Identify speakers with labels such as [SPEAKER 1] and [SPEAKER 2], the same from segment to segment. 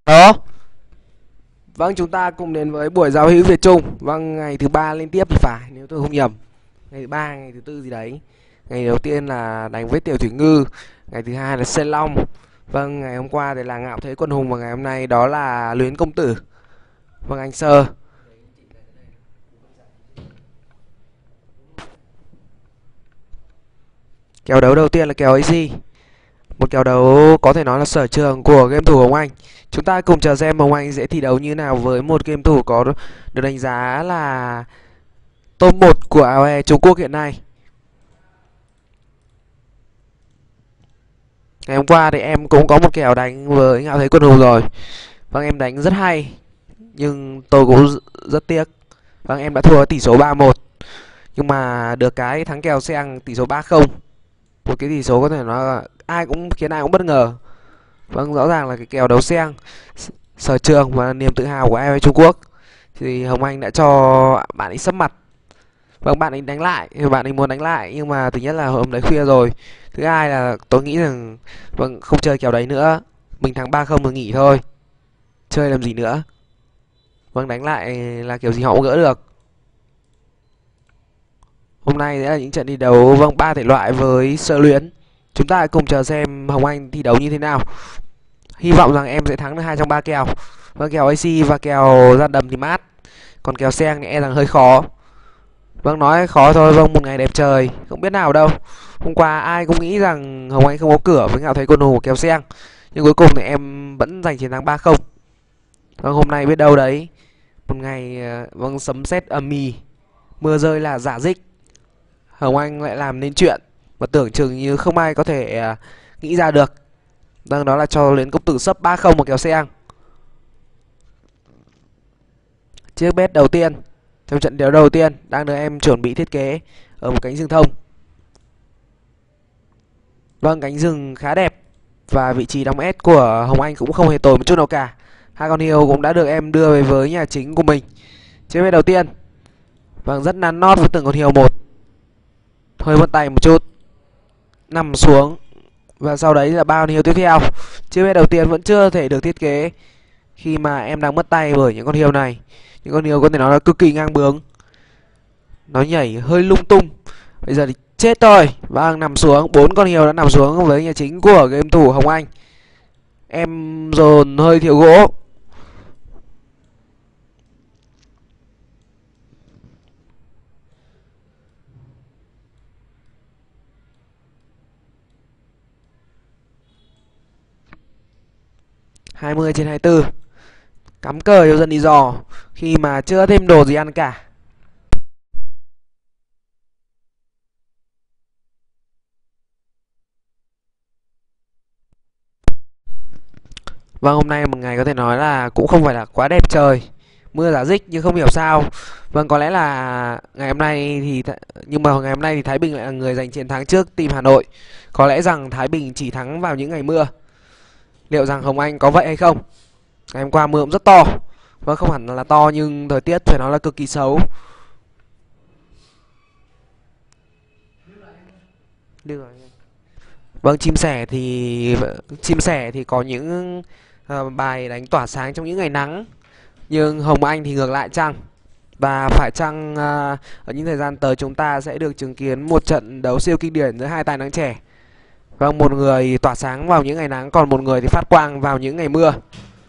[SPEAKER 1] Đó. Vâng, chúng ta cùng đến với buổi giao hữu Việt Trung. Vâng, ngày thứ ba liên tiếp thì phải, nếu tôi không nhầm. Ngày thứ ba, ngày thứ tư gì đấy. Ngày đầu tiên là đánh với Tiểu Thủy Ngư, ngày thứ hai là Sơn Long. Vâng, ngày hôm qua thì là Ngạo Thế Quân Hùng và ngày hôm nay đó là Luyến Công Tử. Vâng, anh Sơ. Kèo đấu đầu tiên là kèo AC. Một kèo đấu có thể nói là sở trường của game thủ Hồng Anh. Chúng ta cùng chờ xem Hồng Anh sẽ thi đấu như nào với một game thủ có được đánh giá là top 1 của AOE Trung Quốc hiện nay. Ngày hôm qua thì em cũng có một kèo đánh với Ngạo Thế Quân Hùng rồi. Vâng, em đánh rất hay, nhưng tôi cũng rất tiếc. Vâng, em đã thua tỷ số 3-1. Nhưng mà được cái thắng kèo Seng tỷ số 3-0. Một cái tỷ số có thể nói là ai cũng bất ngờ. Vâng, rõ ràng là cái kèo đấu Seng sở trường và niềm tự hào của AOE Trung Quốc thì Hồng Anh đã cho bạn ấy sấp mặt. Vâng, bạn ấy đánh lại, bạn ấy muốn đánh lại nhưng mà thứ nhất là hôm đấy khuya rồi. Thứ hai là tôi nghĩ rằng vâng, không chơi kèo đấy nữa. Mình thắng 3-0 rồi nghỉ thôi. Chơi làm gì nữa. Vâng, đánh lại là kiểu gì họ cũng gỡ được. Hôm nay sẽ là những trận thi đấu vâng ba thể loại với Sợ Luyến. Chúng ta hãy cùng chờ xem Hồng Anh thi đấu như thế nào. Hy vọng rằng em sẽ thắng được 2 trong 3 kèo. Vâng, kèo AC và kèo ra đầm thì mát. Còn kèo Seng thì e rằng hơi khó. Vâng, nói khó thôi. Vâng, một ngày đẹp trời, không biết nào đâu. Hôm qua ai cũng nghĩ rằng Hồng Anh không có cửa với Ngạo Thế Quân Hùng kèo Seng. Nhưng cuối cùng thì em vẫn giành chiến thắng 3-0. Vâng, hôm nay biết đâu đấy. Một ngày vâng sấm sét âm mì, mưa rơi là giả dích. Hồng Anh lại làm nên chuyện mà tưởng chừng như không ai có thể nghĩ ra được. Vâng, đó là cho Luyến Công Tử sấp 3-0 một kèo Seng. Chiếc bet đầu tiên trong trận đấu đầu tiên đang được em chuẩn bị thiết kế ở một cánh rừng thông. Vâng, cánh rừng khá đẹp và vị trí đóng S của Hồng Anh cũng không hề tồi một chút nào cả. Hai con hiêu cũng đã được em đưa về với nhà chính của mình. Chiếc bet đầu tiên. Vâng, rất nắn nót với từng con hiêu một. Hơi mất tay một chút. Nằm xuống. Và sau đấy là ba con hiêu tiếp theo. Chiếc bet đầu tiên vẫn chưa thể được thiết kế khi mà em đang mất tay bởi những con hiêu này. Những con hiêu có thể nói là cực kỳ ngang bướng. Nó nhảy hơi lung tung. Bây giờ thì chết thôi. Vâng, nằm xuống. Bốn con hiêu đã nằm xuống với nhà chính của game thủ Hồng Anh. Em dồn hơi thiếu gỗ. Hai mươi trên 24. Cắm cờ cho dân đi dò khi mà chưa thêm đồ gì ăn cả. Vâng, hôm nay một ngày có thể nói là cũng không phải là quá đẹp trời. Mưa giả dích nhưng không hiểu sao. Vâng, có lẽ là ngày hôm nay thì nhưng mà ngày hôm nay thì Thái Bình lại là người giành chiến thắng trước team Hà Nội. Có lẽ rằng Thái Bình chỉ thắng vào những ngày mưa. Liệu rằng Hồng Anh có vậy hay không? Ngày hôm qua mưa cũng rất to. Vâng, không hẳn là to nhưng thời tiết phải nói là cực kỳ xấu. Vâng, chim sẻ thì có những bài đánh tỏa sáng trong những ngày nắng, nhưng Hồng Anh thì ngược lại chăng? Và phải chăng ở những thời gian tới chúng ta sẽ được chứng kiến một trận đấu siêu kinh điển giữa hai tài năng trẻ? Vâng, một người tỏa sáng vào những ngày nắng, còn một người thì phát quang vào những ngày mưa.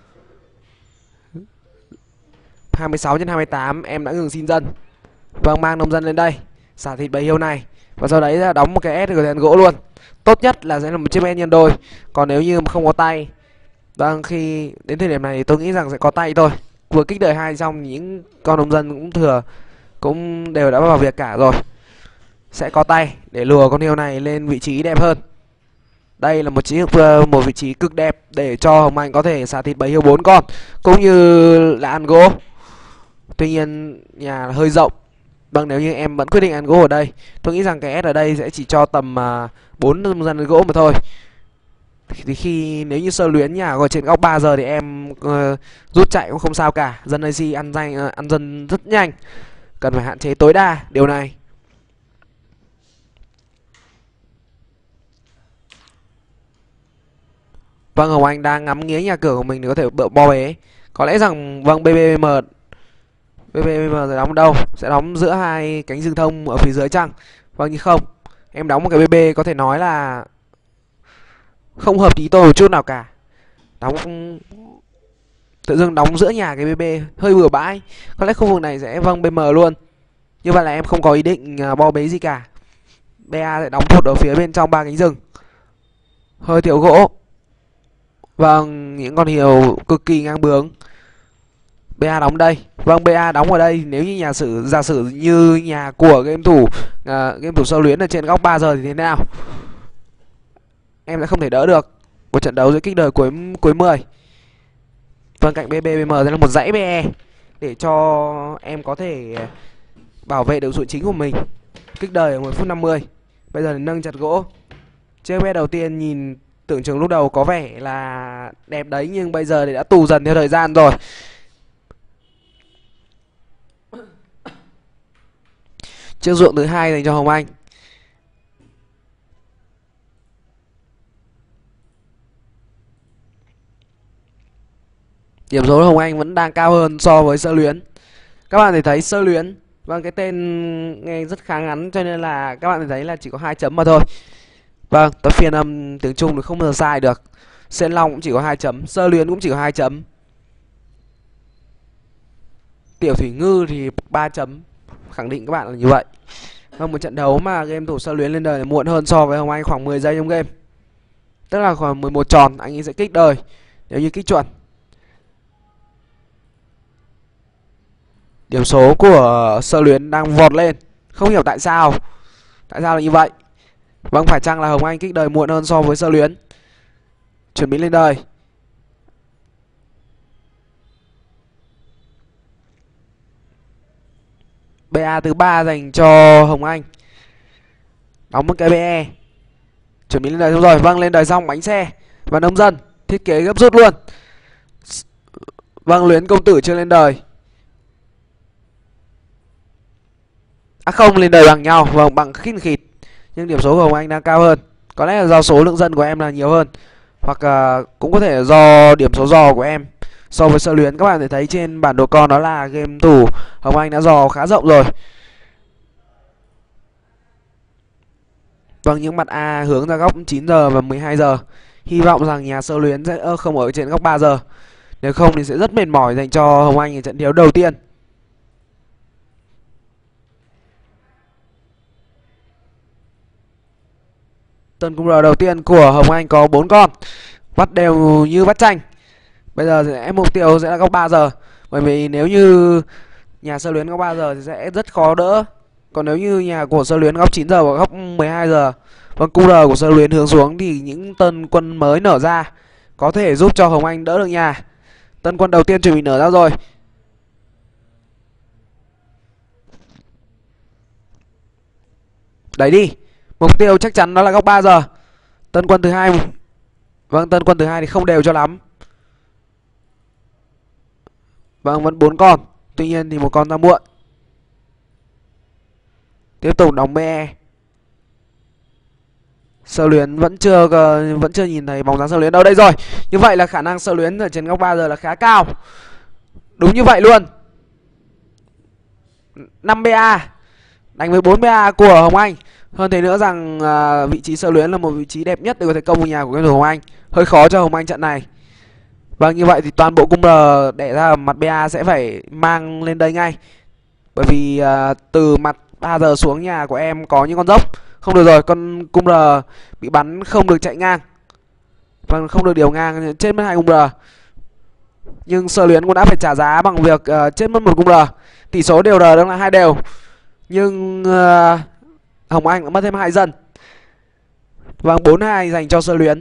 [SPEAKER 1] 26/28 em đã ngừng xin dân. Vâng, mang nông dân lên đây, xả thịt bầy hiêu này và sau đấy là đóng một cái S của đèn gỗ luôn. Tốt nhất là sẽ là một chiếc men nhân đôi. Còn nếu như mà không có tay, vâng, khi đến thời điểm này thì tôi nghĩ rằng sẽ có tay thôi. Vừa kích đời hai xong những con nông dân cũng đều đã vào việc cả rồi. Sẽ có tay để lùa con hươu này lên vị trí đẹp hơn. Đây là một vị trí cực đẹp để cho Hồng Anh có thể xả thịt bầy hiêu 4 con cũng như là ăn gỗ. Tuy nhiên nhà hơi rộng. Vâng, nếu như em vẫn quyết định ăn gỗ ở đây, tôi nghĩ rằng cái S ở đây sẽ chỉ cho tầm 4 dân gỗ mà thôi. Thì nếu như Sơ Luyến nhà ở trên góc 3 giờ thì em rút chạy cũng không sao cả. Dân AC ăn dân rất nhanh. Cần phải hạn chế tối đa điều này. Vâng, Hồng Anh đang ngắm nghía nhà cửa của mình để có thể bo bế. Có lẽ rằng vâng BBM sẽ đóng đâu? Sẽ đóng giữa hai cánh rừng thông ở phía dưới chăng? Vâng, nhưng không. Em đóng một cái BB có thể nói là không hợp ý tôi một chút nào cả. Đóng tự dưng đóng giữa nhà cái BB hơi bừa bãi. Có lẽ khu vực này sẽ vâng BM luôn. Như vậy là em không có ý định bo bế gì cả. BA sẽ đóng thụt ở phía bên trong ba cánh rừng. Hơi thiếu gỗ. Vâng, những con hiều cực kỳ ngang bướng. BA đóng đây. Vâng, BA đóng ở đây. Nếu như giả sử như nhà của game thủ Sơ Luyến ở trên góc 3 giờ thì thế nào? Em sẽ không thể đỡ được một trận đấu giữa kích đời cuối 10. Vâng, cạnh BBM sẽ là một dãy BE để cho em có thể bảo vệ được trụ chính của mình. Kích đời ở 10 phút 50. Bây giờ thì nâng chặt gỗ. Chiếc BE đầu tiên nhìn tưởng chừng lúc đầu có vẻ là đẹp đấy, nhưng bây giờ thì đã tù dần theo thời gian rồi. Chiếc ruộng thứ hai dành cho Hồng Anh. Điểm số Hồng Anh vẫn đang cao hơn so với Sơ Luyến. Các bạn thể thấy Sơ Luyến, vâng, cái tên nghe rất khá ngắn cho nên là các bạn thể thấy là chỉ có 2 chấm mà thôi. Vâng, tôi phiên âm tiếng Trung thì không bao giờ sai được. Sen Long cũng chỉ có 2 chấm, Sơ Luyến cũng chỉ có 2 chấm. Tiểu Thủy Ngư thì 3 chấm. Khẳng định các bạn là như vậy. Vâng, một trận đấu mà game thủ Sơ Luyến lên đời muộn hơn so với Hồng Anh khoảng 10 giây trong game. Tức là khoảng 11 tròn anh ấy sẽ kích đời nếu như kích chuẩn. Điểm số của Sơ Luyến đang vọt lên. Không hiểu tại sao. Tại sao là như vậy? Vâng, phải chăng là Hồng Anh kích đời muộn hơn so với Sơ Luyến? Chuẩn bị lên đời. BA thứ 3 dành cho Hồng Anh. Đóng một cái BE. Chuẩn bị lên đời xong rồi. Vâng, lên đời xong bánh xe và nông dân. Thiết kế gấp rút luôn. Vâng, Luyến công tử chưa lên đời. À không, lên đời bằng nhau. Vâng, bằng khít khịt. Nhưng điểm số của Hồng Anh đang cao hơn. Có lẽ là do số lượng dân của em là nhiều hơn. Hoặc cũng có thể là do điểm số dò của em so với Sơ Luyến. Các bạn thể thấy trên bản đồ con đó là game thủ Hồng Anh đã dò khá rộng rồi. Vâng, những mặt A hướng ra góc 9 giờ và 12 giờ. Hy vọng rằng nhà Sơ Luyến sẽ không ở trên góc 3 giờ. Nếu không thì sẽ rất mệt mỏi dành cho Hồng Anh ở trận đấu đầu tiên. Tuần cung R đầu tiên của Hồng Anh có 4 con. Bắt đều như bắt chanh. Bây giờ sẽ mục tiêu sẽ là góc 3 giờ. Bởi vì nếu như nhà Sơ Luyến góc 3 giờ thì sẽ rất khó đỡ. Còn nếu như nhà của Sơ Luyến góc 9 giờ và góc 12 giờ, vâng, cung R của Sơ Luyến hướng xuống thì những tân quân mới nở ra có thể giúp cho Hồng Anh đỡ được nhà. Tân quân đầu tiên chuẩn bị nở ra rồi. Đẩy đi. Mục tiêu chắc chắn đó là góc 3 giờ. Tân quân thứ hai. Vâng, tân quân thứ hai thì không đều cho lắm. Vâng, vẫn 4 con. Tuy nhiên thì một con ra muộn. Tiếp tục đóng BE. Sơ Luyến vẫn chưa nhìn thấy bóng dáng Sơ Luyến đâu. Đây rồi. Như vậy là khả năng Sơ Luyến ở trên góc 3 giờ là khá cao. Đúng như vậy luôn. 5 BA đánh với 4 BA của Hồng Anh. Hơn thế nữa rằng vị trí Sơ Luyến là một vị trí đẹp nhất để có thể công vào nhà của game thủ Hồng Anh. Hơi khó cho Hồng Anh trận này. Vâng, như vậy thì toàn bộ cung R đẻ ra ở mặt BA sẽ phải mang lên đây ngay. Bởi vì từ mặt 3 giờ xuống nhà của em có những con dốc. Không được rồi, con cung R bị bắn không được chạy ngang. Vâng, không được điều ngang, chết mất 2 cung R. Nhưng Sơ Luyến cũng đã phải trả giá bằng việc chết mất 1 cung R. Tỷ số đều R đang là 2 đều. Nhưng Hồng Anh đã mất thêm 2 dân. Vâng, 4-2 dành cho Sơ Luyến.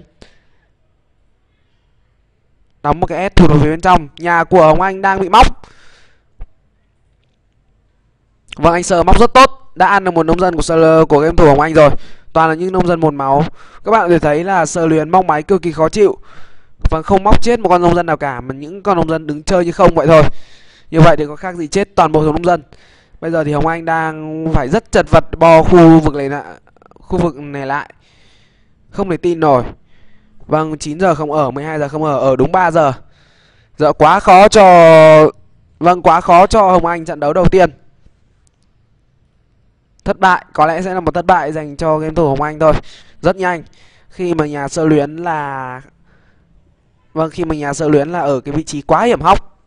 [SPEAKER 1] Đóng một cái S thụt vào phía bên trong. Nhà của Hồng Anh đang bị móc. Vâng, anh Sơ móc rất tốt. Đã ăn được một nông dân của game thủ Hồng Anh rồi. Toàn là những nông dân 1 máu. Các bạn có thể thấy là Sơ Luyến móc máy cực kỳ khó chịu. Vâng, không móc chết một con nông dân nào cả, mà những con nông dân đứng chơi như không vậy thôi. Như vậy thì có khác gì chết toàn bộ số nông dân. Bây giờ thì Hồng Anh đang phải rất chật vật bo khu vực này lại. Không thể tin nổi. Vâng, 9 giờ không ở, 12 giờ không ở đúng 3 giờ. Giờ quá khó cho quá khó cho Hồng Anh trận đấu đầu tiên. Thất bại, có lẽ sẽ là một thất bại dành cho game thủ Hồng Anh thôi. Rất nhanh khi mà nhà Sợ Luyến là ở cái vị trí quá hiểm hóc.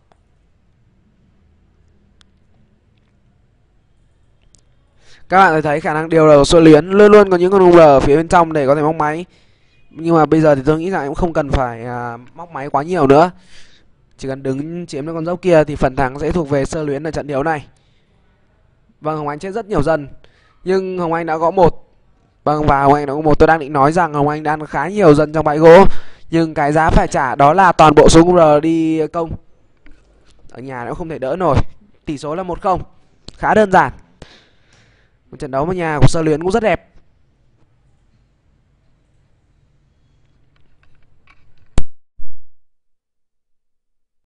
[SPEAKER 1] Các bạn thấy khả năng điều đầu Sợ Luyến luôn luôn có những con UR ở phía bên trong để có thể móc máy. Nhưng mà bây giờ thì tôi nghĩ rằng cũng không cần phải móc máy quá nhiều nữa. Chỉ cần đứng chiếm được con dốc kia thì phần thắng sẽ thuộc về Sơ Luyến ở trận đấu này. Vâng, Hồng Anh chết rất nhiều dân, nhưng Hồng Anh đã gõ một. Vâng, và Hồng Anh đã có một. Tôi đang định nói rằng Hồng Anh đang khá nhiều dân trong bãi gỗ, nhưng cái giá phải trả đó là toàn bộ số UR đi công. Ở nhà nó không thể đỡ nổi. Tỷ số là 1-0, khá đơn giản. Một trận đấu mà nhà của Sơ Luyến cũng rất đẹp.